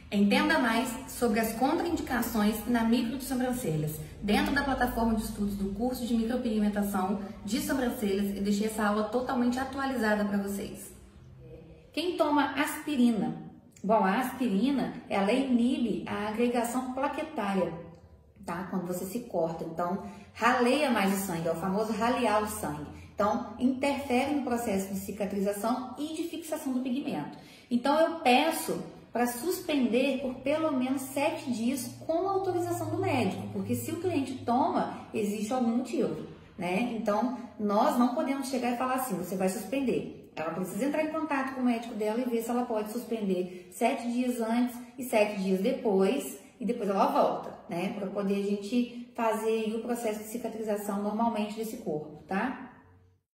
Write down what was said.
Entenda mais sobre as contraindicações na micro de sobrancelhas dentro da plataforma de estudos do curso de micropigmentação de sobrancelhas e deixei essa aula totalmente atualizada para vocês. Quem toma aspirina? Bom, a aspirina, ela inibe a agregação plaquetária, tá? Quando você se corta, então raleia mais o sangue, é o famoso ralear o sangue. Então, interfere no processo de cicatrização e de fixação do pigmento. Então, eu peço para suspender por pelo menos 7 dias com autorização do médico, porque se o cliente toma, existe algum motivo, né? Então, nós não podemos chegar e falar assim, você vai suspender. Ela precisa entrar em contato com o médico dela e ver se ela pode suspender 7 dias antes e 7 dias depois, e depois ela volta, né? Para poder a gente fazer o processo de cicatrização normalmente desse corpo, tá?